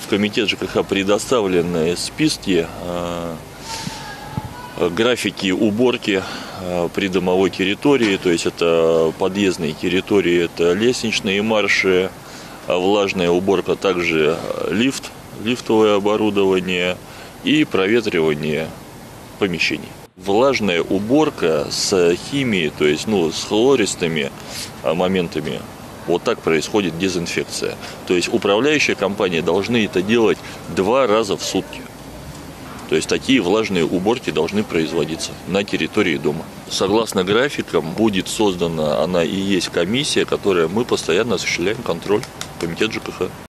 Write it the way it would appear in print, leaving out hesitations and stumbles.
В комитет ЖКХ предоставлены списки, графики уборки придомовой территории, то есть это подъездные территории, это лестничные марши, влажная уборка, также лифтовое оборудование и проветривание помещений. Влажная уборка с химией, то есть с хлористыми моментами. Вот так происходит дезинфекция. То есть управляющие компании должны это делать 2 раза в сутки. То есть такие влажные уборки должны производиться на территории дома. Согласно графикам будет создана, она и есть комиссия, которая мы постоянно осуществляем контроль, комитет ЖКХ.